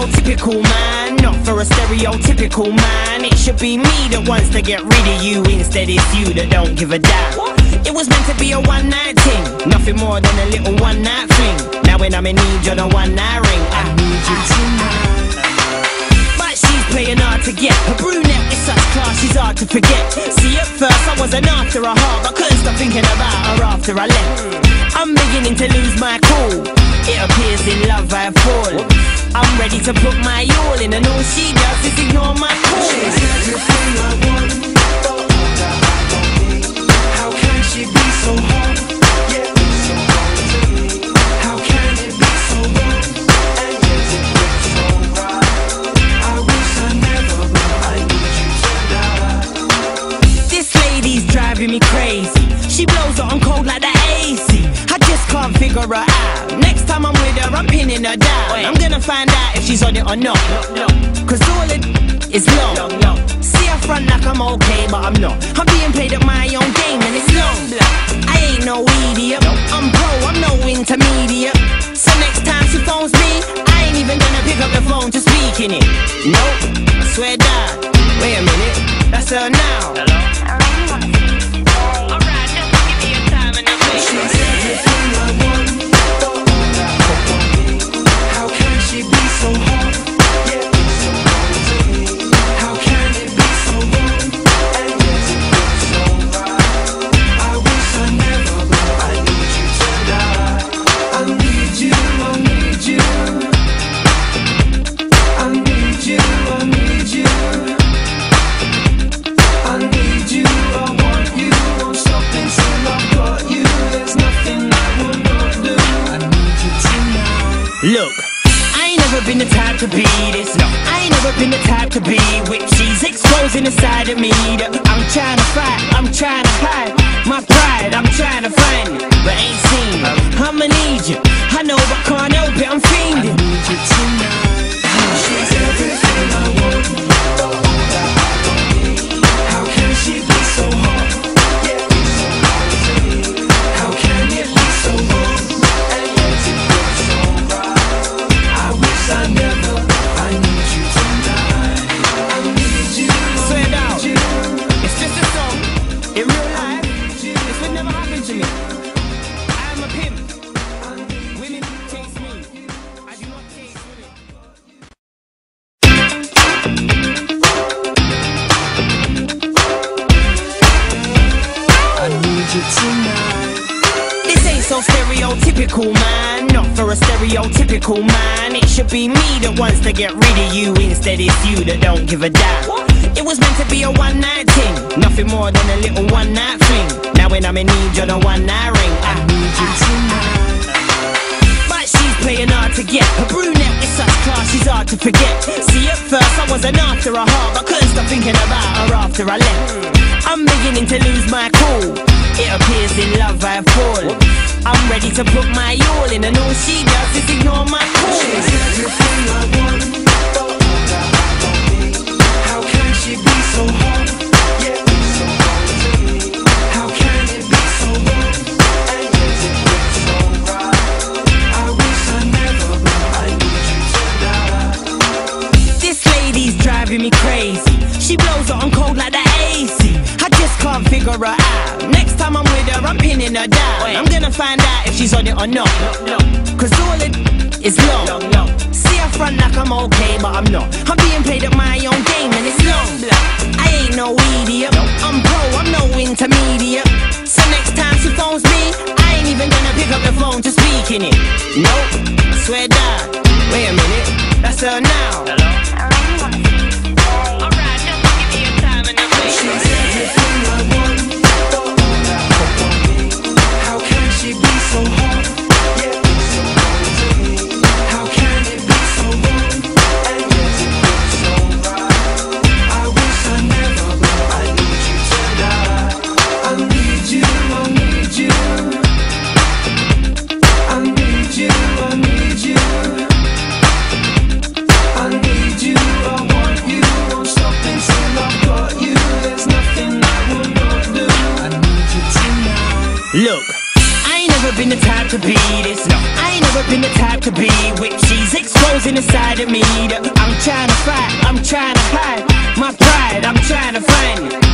stereotypical man, not for a stereotypical man. It should be me that wants to get rid of you, instead it's you that don't give a damn. It was meant to be a one-night thing, nothing more than a little one-night fling. Now when I'm in need, you're the one I ring. I need you tonight. But she's playing hard to get. Her brunette with such class, she's hard to forget. See, at first I wasn't after her heart, but couldn't stop thinking about her after I left. I'm beginning to lose my cool. It appears in love I fall. I'm ready to put my all in, and all she does is ignore my call. She's everything I want, but all that I don't need. How can she be so hard? Yeah, so hard to me. How can it be so wrong? And yet it feels so right. I wish I never, but I need you tonight. This lady's driving me crazy. She blows it on cold like the AC. I just can't figure her out. Next time I'm with her, I'm pinning her down. I'm gonna find out if she's on it or not. Cause all it is long. See her front like I'm okay, but I'm not. I'm being played at my own game and it's long. I ain't no idiot. I'm pro, I'm no intermediate. So next time she phones me, I ain't even gonna pick up the phone to speak in it. Nope, I swear down. Wait a minute, that's her now. Hello? I really wanna see you today. Alright, just give me your time and I'll make sure. She's everything I want, but all that I don't need. How can she be so hard? Yeah, so hard to me. How can it be so wrong? And yet it feels so right. I wish I never, but I need you tonight. I need you, I need you. I need you, I need you. I need you, I want you. Won't stop until I've got you. There's nothing I will not do. I need you tonight. Look, I ain't never been the type to be this. No, I ain't never been the type to be which she's exposing the side of me that I'm trying to fight, I'm trying to hide. My pride, I'm trying to find it, but ain't seen it. I'ma need you, I know but can't help it, I'm fiending. I need you tonight. She's everything I want, but all that I don't need. How can she be so hard? Yeah, so hard to me. How can it be so wrong? And yet it feels so right. I wish I never, I need you tonight. I need you, I need you. It's just a song, in real life, this would never happen to me. I am a pimp, women chase me, I do not chase women. I need you tonight. This ain't so stereotypical, man, not for a stereotypical man. It should be me that wants to get rid of you, instead it's you that don't give a damn. It was meant to be a one-night thing, nothing more than a little one-night fling. Now when I'm in need, you're the one I ring. I need you tonight. But she's playing hard to get. Her brunette with such class, she's hard to forget. See, at first I wasn't after her heart, but couldn't stop thinking about her after I left. I'm beginning to lose my cool. It appears in love I fall. I'm ready to put my all in, and all she does is ignore my call. She's everything I want, but all that I don't need. How can she be so hard? Yeah, so hard to me. How can it be so wrong? And yet it feels so right. I wish I never, but I need you tonight. This lady's driving me crazy. She blows it on cold like the AC. I just can't figure her out. Next time I'm with her, I'm pinning her down. I'm gonna find out if she's on it or not. Cause all it is long. See her front like I'm okay, but I'm not. I'm being played at my own game and it's long. I ain't no idiot. I'm pro, I'm no intermediate. So next time she phones me, I ain't even gonna pick up the phone to speak in it. Nope, I swear down. Wait a minute, that's her now. Hello? I really wanna see you today. Alright, just give me your time and I'll make sure. She's everything I want, but all that I don't need. How can she be so hard? Yeah, so hard to me. How can it be so wrong? And yet it feels so right. I wish I never, but I need you tonight. I need you, I need you. I need you, I need you. I need you, I want you. Won't stop until I've got you. There's nothing I will not do. I need you tonight. Look, I ain't never never been the type to be this, no. I ain't never been the type to be which she's exposing the side of me that I'm trying to fight, I'm trying to hide my pride, I'm trying to find it.